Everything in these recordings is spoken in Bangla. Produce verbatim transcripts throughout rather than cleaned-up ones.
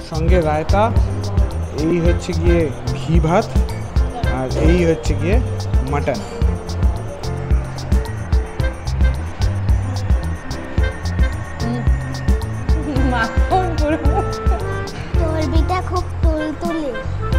সঙ্গে রায়তা, এই হচ্ছে গিয়ে ঘি ভাত, আর এই হচ্ছে গিয়ে মাটন। চর্বিটা খুব তুলতুলে।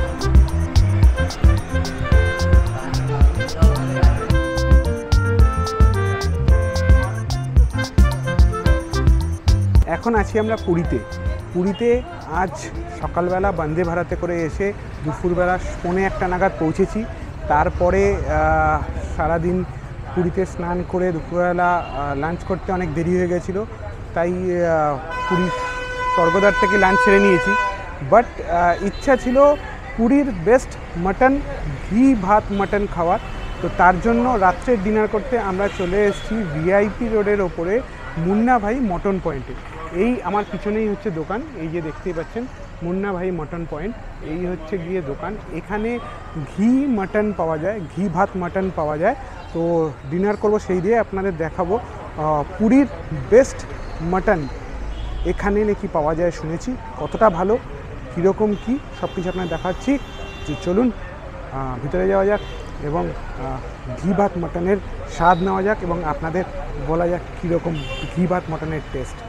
এখন আছি আমরা পুরীতে। পুরীতে আজ সকালবেলা বন্দে ভারতে করে এসে দুপুরবেলা পৌনে একটা নাগাদ পৌঁছেছি। তারপরে সারাদিন পুরীতে স্নান করে দুপুরবেলা লাঞ্চ করতে অনেক দেরি হয়ে গেছিলো, তাই পুরীর স্বর্গদ্বার থেকে লাঞ্চ ছেড়ে নিয়েছি। বাট ইচ্ছা ছিল পুরীর বেস্ট মাটন, ঘি ভাত মাটন খাওয়ার। তো তার জন্য রাত্রের ডিনার করতে আমরা চলে এসেছি ভিআইপি রোডের ওপরে মুন্না ভাই মটন পয়েন্টে। এই আমার পিছনেই হচ্ছে দোকান, এই যে দেখতেই পাচ্ছেন মুন্না ভাই মটন পয়েন্ট, এই হচ্ছে গিয়ে দোকান। এখানে ঘি মাটন পাওয়া যায়, ঘি ভাত মাটন পাওয়া যায়। তো ডিনার করব সেই দিয়ে আপনাদের দেখাবো পুরীর বেস্ট মাটন এখানে নাকি পাওয়া যায় শুনেছি, কতটা ভালো, কীরকম কী সব কিছু আপনাদের দেখাচ্ছি। যে চলুন ভিতরে যাওয়া যাক এবং ঘি ভাত মাটনের স্বাদ নেওয়া যাক এবং আপনাদের বলা যাক কীরকম ঘি ভাত মাটনের টেস্ট।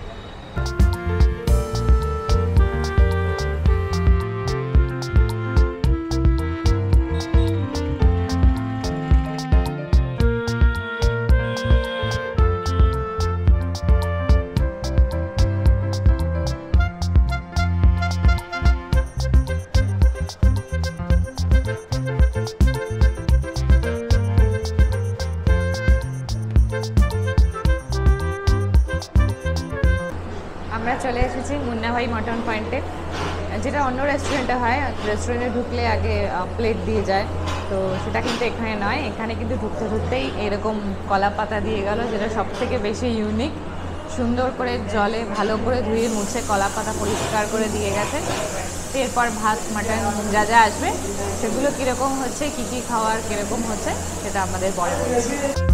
আমরা চলে এসেছি মুন্না ভাই মটন পয়েন্টে, যেটা অন্য রেস্টুরেন্টে হয়। রেস্টুরেন্টে ঢুকলে আগে প্লেট দিয়ে যায়, তো সেটা কিন্তু এখানে নয়। এখানে কিন্তু ঢুকতে ঢুকতেই এরকম কলা পাতা দিয়ে গেল, যেটা সব থেকে বেশি ইউনিক। সুন্দর করে জলে ভালো করে ধুয়ে মুছে কলা পাতা পরিষ্কার করে দিয়ে গেছে। এরপর ভাত মাটন যা যা আসবে সেগুলো কীরকম হচ্ছে, কী কী খাওয়ার কীরকম হচ্ছে সেটা আমাদের পরে বলছি।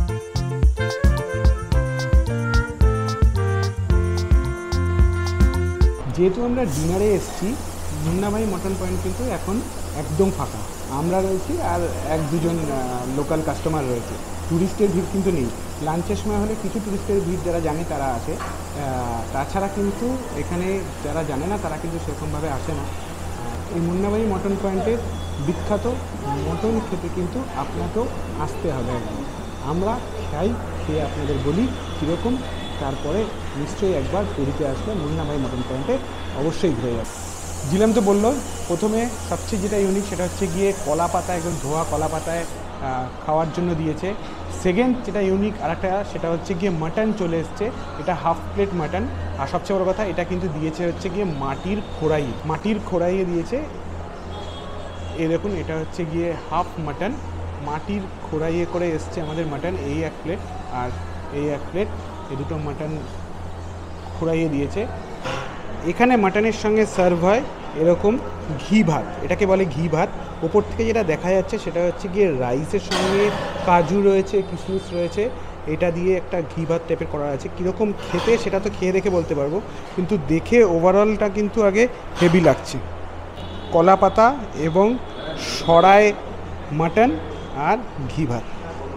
যেহেতু আমরা ডিনারে এসেছি, মুন্না ভাই মটন পয়েন্ট কিন্তু এখন একদম ফাঁকা। আমরা রয়েছি আর এক দুজন লোকাল কাস্টমার রয়েছে, ট্যুরিস্টের ভিড় কিন্তু নেই। লাঞ্চের সময় হলে কিছু ট্যুরিস্টের ভিড় যারা জানে তারা আসে, তাছাড়া কিন্তু এখানে যারা জানে না তারা কিন্তু সেরকমভাবে আসে না। এই মুন্না ভাই মটন পয়েন্টের বিখ্যাত মটন খেতে কিন্তু আপনাকেও আসতে হবে একবার। আমরা খাই, খেয়ে আপনাদের বলি কীরকম, তারপরে নিশ্চয়ই একবার পুরীতে আসলে মুন্না ভাই মটন পয়েন্টে অবশ্যই ঘুরে যাবে। জিলাম তো বললো প্রথমে সবচেয়ে যেটা ইউনিক সেটা হচ্ছে গিয়ে কলা পাতা, একদম ধোয়া কলা পাতায় খাওয়ার জন্য দিয়েছে। সেকেন্ড যেটা ইউনিক আরেকটা সেটা হচ্ছে গিয়ে মাটন চলে এসছে, এটা হাফ প্লেট মাটন। আর সবচেয়ে বড় কথা এটা কিন্তু দিয়েছে হচ্ছে গিয়ে মাটির খোড়াই, মাটির খোড়াইয়ে দিয়েছে। এই দেখুন এটা হচ্ছে গিয়ে হাফ মাটন, মাটির খোড়াইয়ে করে এসছে আমাদের মাটন। এই এক প্লেট আর এই এক প্লেট, এই দুটো মাটন খোড়াইয়ে দিয়েছে। এখানে মাটনের সঙ্গে সার্ভ হয় এরকম ঘি ভাত, এটাকে বলে ঘি ভাত। ওপর থেকে যেটা দেখা যাচ্ছে সেটা হচ্ছে গিয়ে রাইসের সঙ্গে কাজু রয়েছে, কিশমিশ রয়েছে, এটা দিয়ে একটা ঘি ভাত টাইপের করা আছে। কীরকম খেতে সেটা তো খেয়ে দেখে বলতে পারবো, কিন্তু দেখে ওভারঅলটা কিন্তু আগে হেভি লাগছে। কলা পাতা এবং সরাই মাটন আর ঘি ভাত।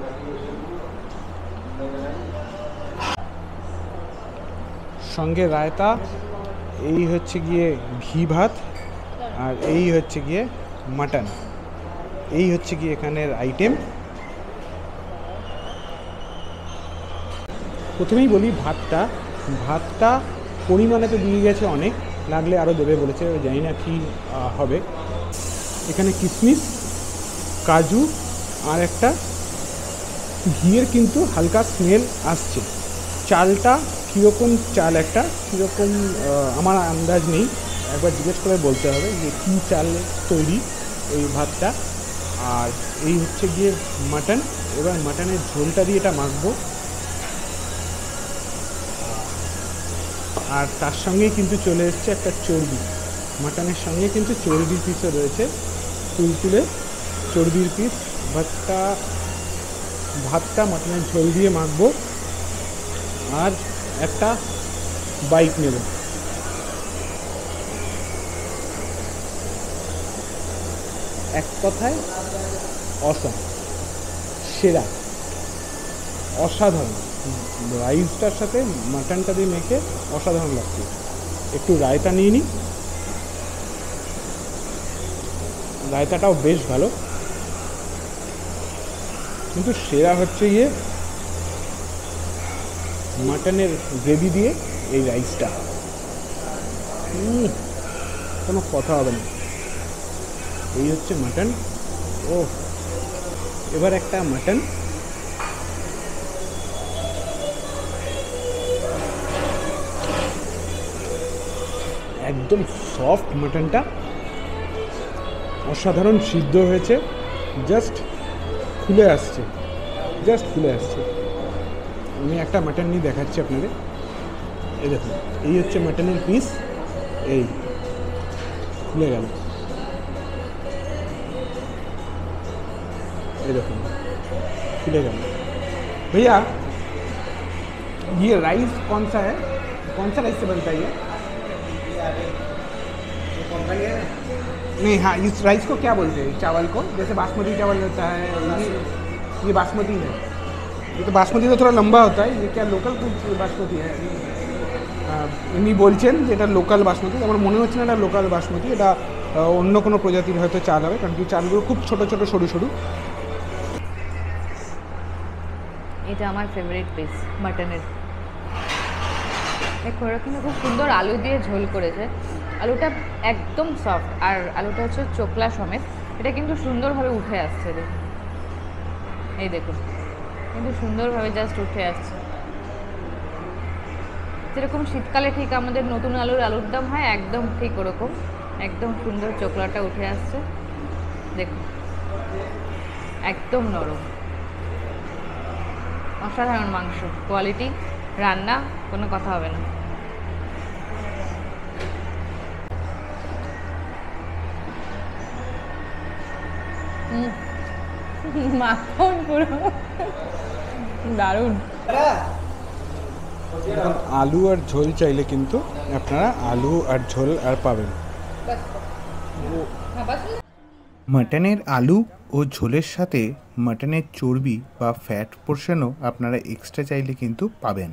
সঙ্গে রায়তা, এই হচ্ছে গিয়ে ঘি ভাত, আর এই হচ্ছে গিয়ে মাটন। এই হচ্ছে গিয়ে এখানের আইটেম। প্রথমেই বলি ভাতটা, ভাতটা পরিমাণে তো দিয়ে গেছে অনেক, লাগলে আরও দেবে বলেছে, জানি না কী হবে। এখানে কিশমিশ, কাজু আর একটা ঘিয়ের কিন্তু হালকা স্মেল আসছে। চালটা কীরকম চাল, একটা কীরকম আমার আন্দাজ নেই, একবার জিজ্ঞেস করে বলতে হবে যে কী চাল তৈরি এই ভাতটা। আর এই হচ্ছে গিয়ে মাটন, এবার মাটনের ঝোলটা দিয়ে এটা মাখবো। আর তার সঙ্গেই কিন্তু চলে এসছে একটা চর্বি, মাটনের সঙ্গে কিন্তু চর্বির পিসও রয়েছে, তুলতুলে চর্বির পিস। ভাতটা ভাতটা মাটনের ঝোল দিয়ে মাখবো আর একটা বাইট নেব। এক কথায় অসম, সেরা, অসাধারণ। রাইসটার সাথে মাটনটা দিয়ে মেখে অসাধারণ লাগছে। একটু রায়তা নিয়ে নিই, রায়তাটাও বেশ ভালো, কিন্তু সেরা হচ্ছে গিয়ে মাটনের গ্রেভি দিয়ে এই রাইসটা, কোনো কথা হবে না। এই হচ্ছে মাটন। ও এবার একটা মাটন, একদম সফট মাটনটা, অসাধারণ সিদ্ধ হয়েছে, জাস্ট খুলে আসছে, জাস্ট খুলে আসছে। আমি একটা মাটন নিয়ে দেখাচ্ছি আপনাদের। এই দেখুন, এই হচ্ছে মাটনের পিস, এই খুলে গেল, এই দেখুন खुले गए। भैया ये राइस कौन सा है, कौन सा राइस से बनता है ये? नहीं, हाँ, इस राइस को क्या बोलते हैं, चावल को? जैसे बासमती चावल होता है, ये, ये बासमती है। ये तो बासमती तो थोड़ा लंबा होता है, ये क्या लोकल बासमती है? इनी বলছেন যে এটা লোকাল বাসমতি। আমার মনে হচ্ছে না এটা লোকাল বাসমতি, এটা অন্য কোনো প্রজাতির হয়তো চাল হবে, কারণ কি চালগুলো খুব ছোট ছোট সরু সরু। এটা আমার ফেভারিট পিস মাটনের। দেখো ওরা কিন্তু খুব সুন্দর আলু দিয়ে ঝোল করেছে, আলুটা একদম সফট, আর আলুটা হচ্ছে চোকলা সমেত, এটা কিন্তু সুন্দরভাবে উঠে আসছে। দেখুন, এই দেখুন, কিন্তু সুন্দরভাবে জাস্ট উঠে আসছে। যেরকম শীতকালে ঠিক আমাদের নতুন আলুর আলুর দম হয়, একদম ঠিক ওরকম, একদম সুন্দর চোকলাটা উঠে আসছে। দেখুন, একদম নরম, অসাধারণ মাংস, কোয়ালিটি, রান্না, কোনো কথা হবে না। মাখন পুরো দারুণ। এখন আলু আর ঝোল চাইলে কিন্তু আপনারা আলু আর ঝোল আর পাবেন। মাটনের আলু ও ঝোলের সাথে মাটনের চর্বি বা ফ্যাট পোর্শনও আপনারা এক্সট্রা চাইলে কিন্তু পাবেন।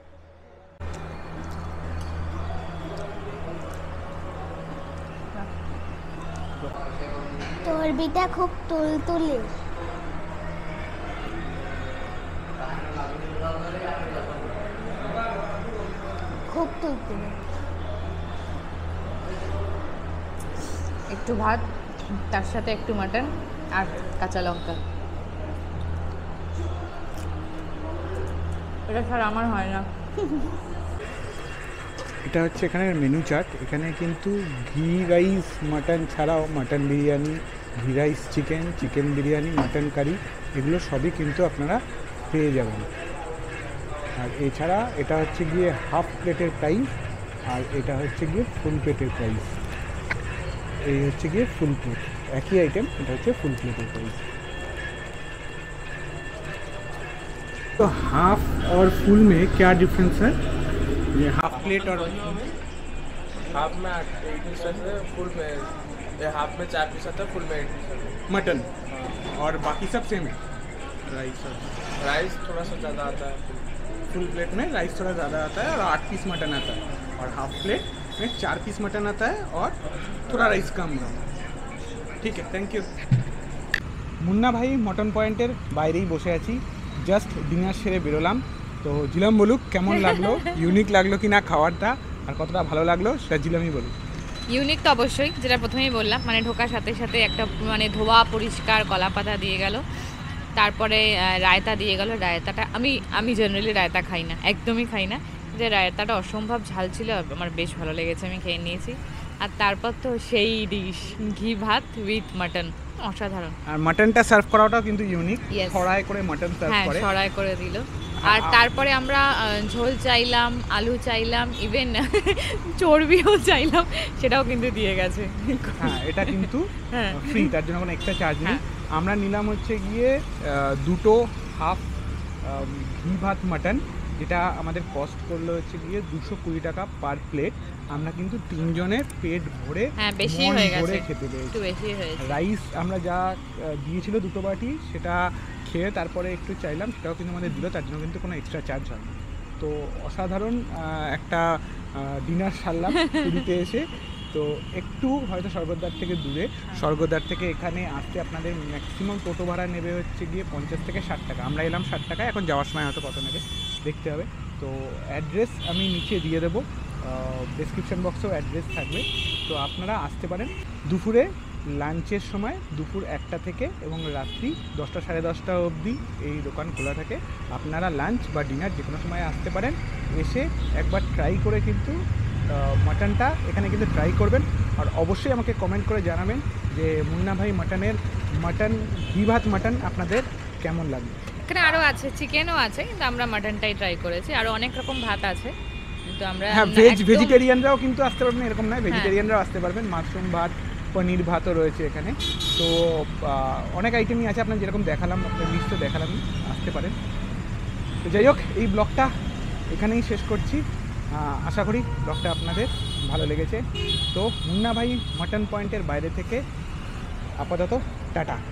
চর্বিটা খুব তুলতুলে। খুব তুলতুলে। একটু ভাত, তার সাথে একটু মাটন আর কাঁচা লঙ্কা, এটা ছাড়া আমার হয় না। এটা হচ্ছে এখানের মেনু চার্ট। এখানে কিন্তু ঘি রাইস মাটন ছাড়াও mutton biryani, ghee rice chicken, chicken biryani, mutton curry, এগুলো সবই কিন্তু আপনারা পেয়ে যাবেন। আর এছাড়া এটা হচ্ছে গিয়ে হাফ প্লেটের প্রাইস, আর এটা হচ্ছে গিয়ে ফুল প্লেটের প্রাইস। এই হচ্ছে গিয়ে ফুল প্লেট, একই आइटम, এটা হচ্ছে ফুল प्लेटेर प्राइस। तो हाफ और फुल में क्या डिफरेंस है? ये हाफ प्लेट और हाफ में आठ एट पीस रहते हैं, फुल में ये हाफ में चार पीस आता है, फुल में एट पीस आता है। मटन और बाकी सब सेम है। राइस राइस थोड़ा सा ज़्यादा आता है, फुल प्लेट में राइस थोड़ा ज़्यादा आता है और आठ पीस मटन आता है, और हाफ प्लेट में चार पीस मटन आता है और थोड़ा राइस कम है। ठीक है, थैंक यू। মুন্না ভাই মটন পয়েন্টের বাইরেই বসে আছি, জাস্ট ডিনার সেরে বেরোলাম। তো জিলাম বলুক কেমন লাগলো, ইউনিক লাগলো কি না খাবারটা, আর কতটা ভালো লাগলো সেটা জিলামই বলুক। ইউনিক তো অবশ্যই, যেটা প্রথমেই বললাম, মানে ঢোকার সাথে সাথে একটা মানে ধোয়া পরিষ্কার কলা পাতা দিয়ে গেল, তারপরে রায়তা দিয়ে গেল। রায়তাটা আমি আমি জেনারেলি রায়তা খাই না, একদমই খাই না, যে রায়তাটা অসম্ভব ঝাল ছিল, আমার বেশ ভালো লেগেছে, আমি খেয়ে নিয়েছি। আর তারপর তো সেই ডিশ ঘি ভাত উইথ মাটন, অসাধারণ। আর মাটনটা সার্ভ করাটাও কিন্তু ইউনিক, Yes. ছড়ায় করে মাটন সার্ভ হ্যাঁ, করে। ছড়াই করে দিল। আর তারপরে আমরা আহ, ঝোল চাইলাম, আলু চাইলাম, ইভেন চর্বিও চাইলাম, সেটাও কিন্তু দিয়ে গেছে। হ্যাঁ, এটা কিন্তু হ্যাঁ। ফ্রি, তার জন্য কোনো এক্সট্রা চার্জ নেই। হ্যাঁ। আমরা নিলাম হচ্ছে গিয়ে আহ, দুটো হাফ ঘি ভাত মাটন, যেটা আমাদের কস্ট করলো হচ্ছে গিয়ে দুশো কুড়ি টাকা পার প্লেট। আমরা কিন্তু তিনজনের পেট ভরে হ্যাঁ বেশি মন হয়ে ভরে গেছে, খেতে পেয়েছি। একটু বেশি হয়েছে। রাইস আমরা যা আহ, দিয়েছিল দুটো বাটি, সেটা খেয়ে তারপরে একটু চাইলাম, সেটাও কিন্তু আমাদের দিল, তার জন্য কিন্তু কোনো এক্সট্রা চার্জ হয় না। তো অসাধারণ আহ, একটা ডিনার সারলাম পুরীতে এসে। তো একটু হয়তো স্বর্গদ্বার থেকে দূরে, স্বর্গদ্বার থেকে এখানে আসতে আপনাদের ম্যাক্সিমাম টোটো ভাড়া নেবে হচ্ছে গিয়ে পঞ্চাশ থেকে ষাট টাকা। আমরা এলাম ষাট টাকা, এখন যাওয়ার সময় হয়তো কত নেবে দেখতে হবে। তো অ্যাড্রেস আমি নিচে দিয়ে দেবো, ডেসক্রিপশন বক্সেও অ্যাড্রেস থাকবে। তো আপনারা আসতে পারেন দুপুরে লাঞ্চের সময়, দুপুর একটা থেকে এবং রাত্রি দশটা সাড়ে দশটা অবধি এই দোকান খোলা থাকে। আপনারা লাঞ্চ বা ডিনার যে কোনো সময় আসতে পারেন, এসে একবার ট্রাই করে কিন্তু মাটনটা এখানে কিন্তু ট্রাই করবেন। আর অবশ্যই আমাকে কমেন্ট করে জানাবেন যে মুন্না ভাই মাটনের মাটন ঘি ভাত মাটন আপনাদের কেমন লাগবে। এখানে আরও আছে, চিকেনও আছে, কিন্তু আমরা মাটনটাই ট্রাই করেছি। আরও অনেক রকম ভাত আছে, কিন্তু আমরা হ্যাঁ, ভেজ একদম- ভেজিটেরিয়ানরাও কিন্তু আসতে পারবেন, এরকম নয়, ভেজিটেরিয়ানরাও আসতে পারবেন। মাশরুম ভাত, পনির ভাতও রয়েছে এখানে। তো আহ, অনেক আইটেমই আছে, আপনার যেরকম দেখালাম, আপনার লিস্টও দেখালাম, আসতে পারেন। তো যাই হোক, এই ব্লগটা এখানেই শেষ করছি। আহ, আশা করি ব্লগটা আপনাদের ভালো লেগেছে। তো মুন্না ভাই মাটন পয়েন্টের বাইরে থেকে আপাতত টাটা।